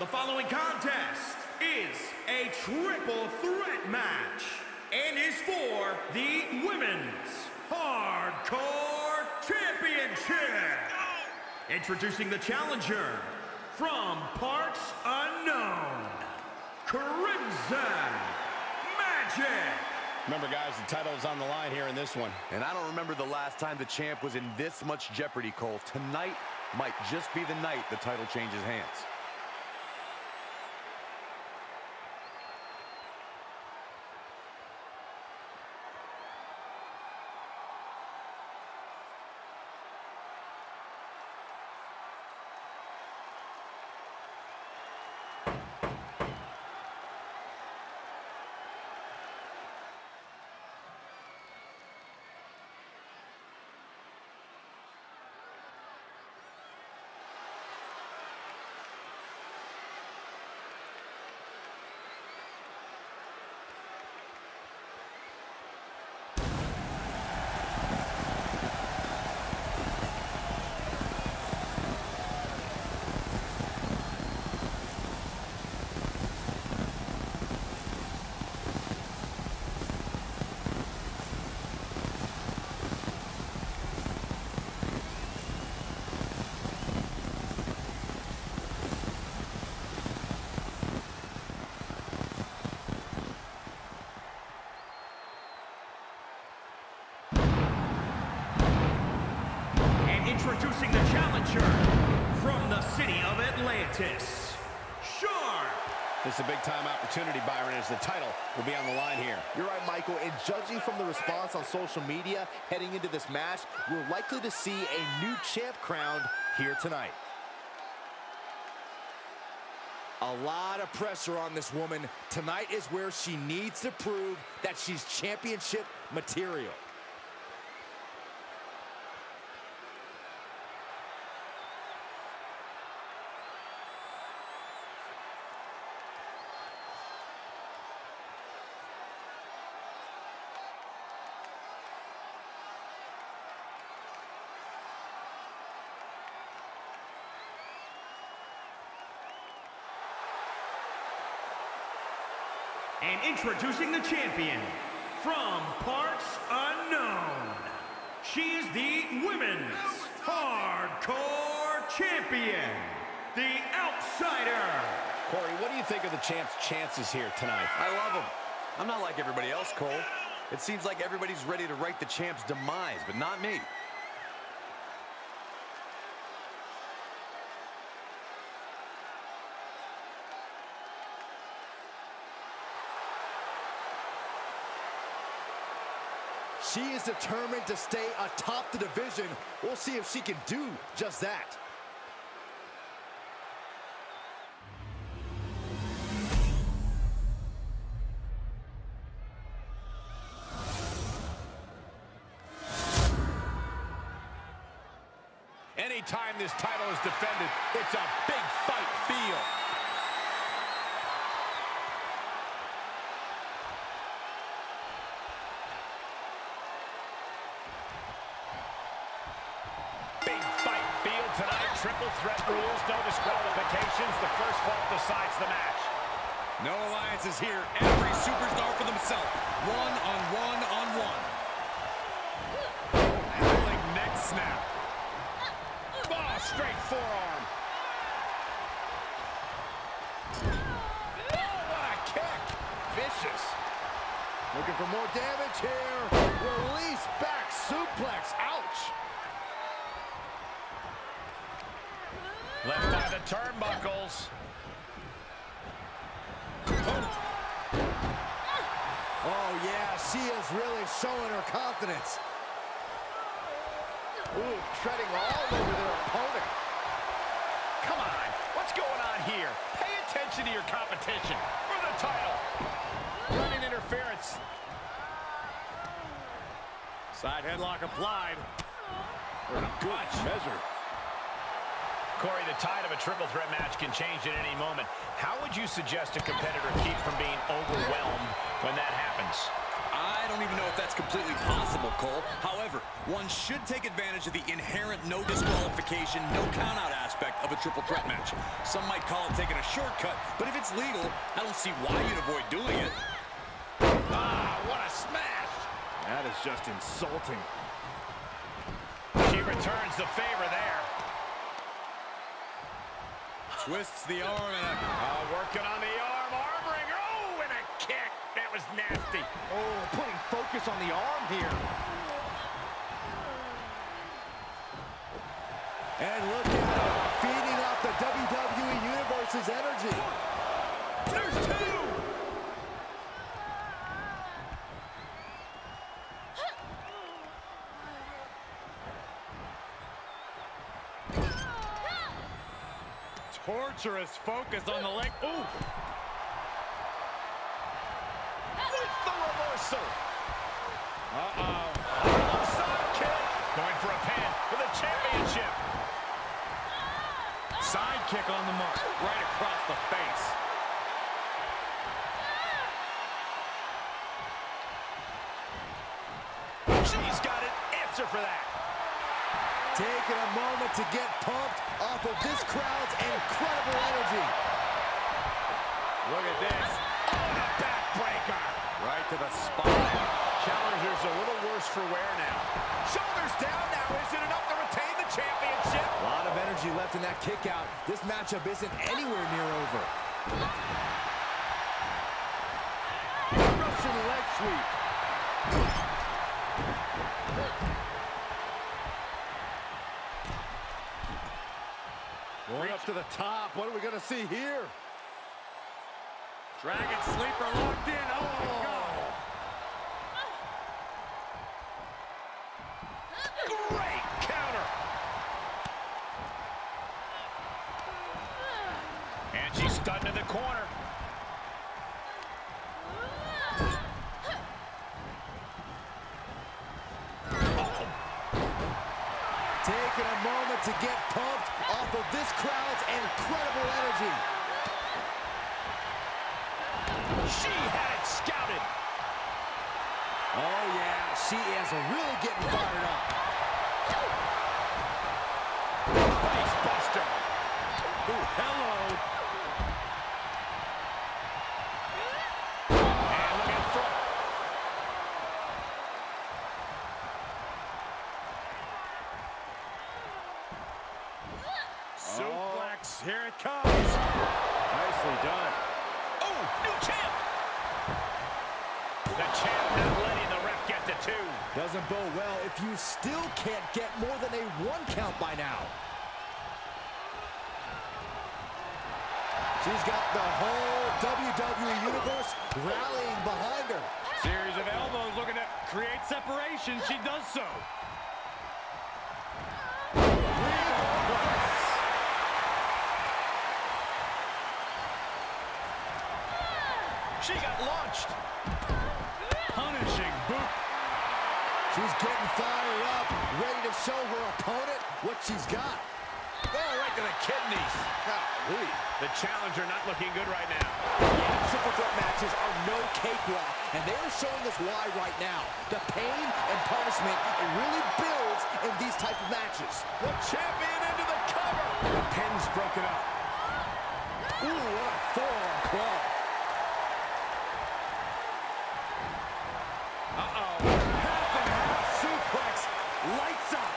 The following contest is a triple threat match and is for the Women's Hardcore Championship. Introducing the challenger from parts unknown, Crimson Magic. Remember, guys, the title is on the line here in this one. And I don't remember the last time the champ was in this much jeopardy, Cole. Tonight might just be the night the title changes hands. Introducing the challenger from the city of Atlantis, Sharp. This is a big-time opportunity, Byron, as the title will be on the line here. You're right, Michael, and judging from the response on social media heading into this match, we're likely to see a new champ crowned here tonight. A lot of pressure on this woman. Tonight is where she needs to prove that she's championship material. And introducing the champion from parts unknown, she is the Women's Hardcore Champion, the Outsider. Corey, what do you think of the champ's chances here tonight? I love him. I'm not like everybody else, Cole. It seems like everybody's ready to write the champ's demise, but not me. She is determined to stay atop the division. We'll see if she can do just that. Anytime this title is defended, it's a big fight feel. Triple threat rules, no disqualifications. The first fall decides the match. No alliances here. Every superstar for themselves. One-on-one-on-one. Rolling neck snap. Oh, straight forearm. Oh, what a kick. Vicious. Looking for more damage here. Release back suplex. Ouch. Left by the turnbuckles. Oh, yeah, she is really showing her confidence. Ooh, treading all over their opponent. Come on, what's going on here? Pay attention to your competition for the title. Running interference. Side headlock applied. For a good measure. Corey, the tide of a triple threat match can change at any moment. How would you suggest a competitor keep from being overwhelmed when that happens? I don't even know if that's completely possible, Cole. However, one should take advantage of the inherent no disqualification, no countout aspect of a triple threat match. Some might call it taking a shortcut, but if it's legal, I don't see why you'd avoid doing it. Ah, what a smash! That is just insulting. She returns the favor there. Twists the arm and Working on the arm wringer. Oh, and a kick. That was nasty. Oh, putting focus on the arm here. And look at him, feeding off the WWE Universe's energy. There's two. Torturous focus on the leg. Ooh. What's the reversal? Side kick. Going for a pin for the championship. Side kick on the mark. Right across the face. She's got an answer for that. Taking a moment to get pumped off of this crowd's incredible energy. Look at this. Oh, the backbreaker. Right to the spine. Challenger's a little worse for wear now. Shoulders down now. Is it enough to retain the championship? A lot of energy left in that kick out. This matchup isn't anywhere near over. Russian leg sweep. Going up to the top. What are we going to see here? Dragon sleeper locked in. Oh, my God. Great counter. And she's stunned in the corner. Taking a moment to get pumped off of this crowd's incredible energy. She had it scouted. Oh, yeah, she is really getting fired up. Face buster. Ooh, hello. And look in front. Suplex. Here it comes. Nicely done. Oh, new champ. The champ not letting the ref get to two. Doesn't bode well if you still can't get more than a 1 count by now. She's got the whole WWE Universe rallying behind her. Series of elbows looking to create separation. She does so. She got launched. Punishing boot. She's getting fired up, ready to show her opponent what she's got. Oh, right to the kidneys. Golly. The challenger not looking good right now. Yeah, triple threat matches are no cakewalk, and they are showing us why right now. The pain and punishment, it really builds in these type of matches. The champion into the cover. The pin's broken up. Ooh, what a forearm club. Uh-oh. Half and half suplex. Lights up.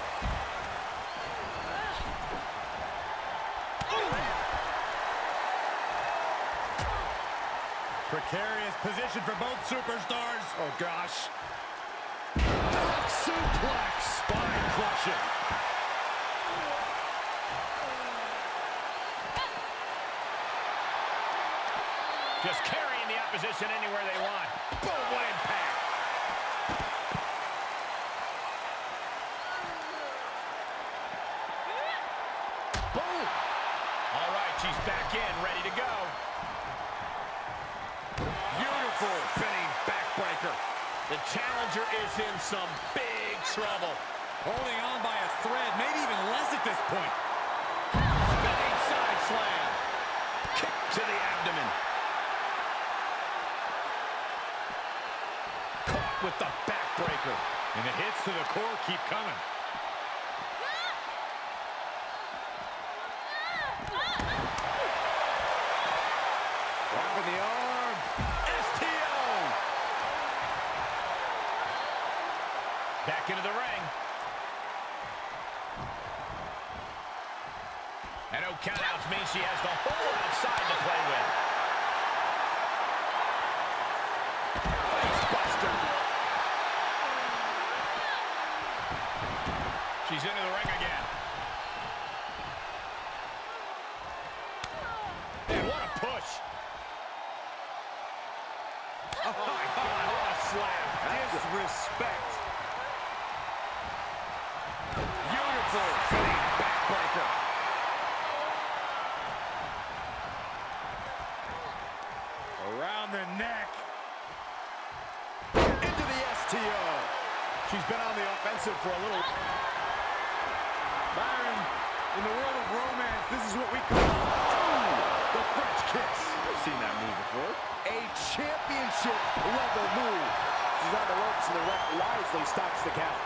Precarious position for both superstars. Oh, gosh. Suplex. Spine crushing. Just carrying the opposition anywhere they want. Boom, what impact. Boom. All right, she's back in, ready to go. Beautiful spinning backbreaker. The challenger is in some big trouble. holding on by a thread, maybe even less at this point. with the backbreaker. And the hits to the core keep coming. Dropping the arm. STO. Back into the ring. And no countouts means she has the whole outside to play with. Face buster. She's into the ring again. And what a push. Oh my God, what a slap. Disrespect. Beautiful spinning backbreaker. Around the neck. Into the STO. She's been on the offensive for a little. Byron, in the world of romance, this is what we call the French kiss. I've seen that move before. A championship level move. She's on the ropes and the ref wisely stops the count.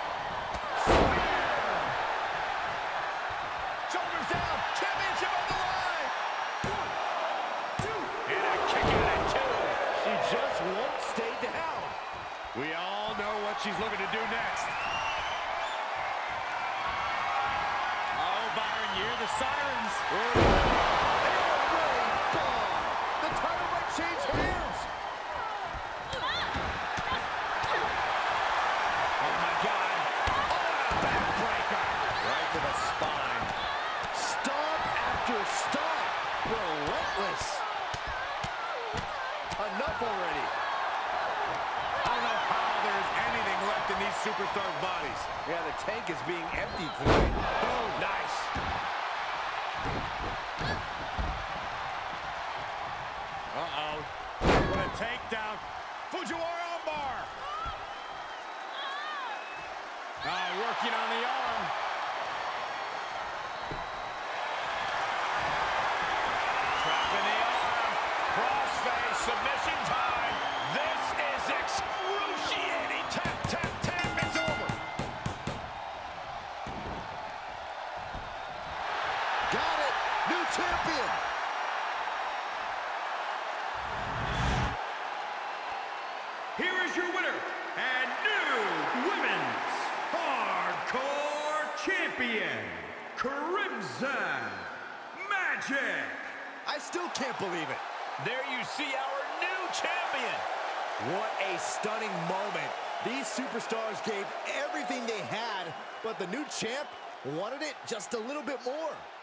Shoulders down. Championship on the line. 1, 2. And a kick out at 2. She just won't stay down. We all know what she's looking to do next. Oh, Byron, you hear the sirens. The title might change hands. Oh, my God. Oh, and a backbreaker. Right to the spine. Stomp after stomp. Relentless. Enough already. I don't know how there's anything left in these superstars' bodies. Yeah, the tank is being emptied tonight. Boom. Nice. Uh-oh. What a takedown. Fujiwara armbar. Working on the arm. Trapping the arm. Crossface submission time. This is excruciating. Tap, tap, tap. It's over. Got it. New champion. Here is your winner and new Women's Hardcore Champion, Crimson Magic. I still can't believe it. There you see our new champion. What a stunning moment. These superstars gave everything they had, but the new champ wanted it just a little bit more.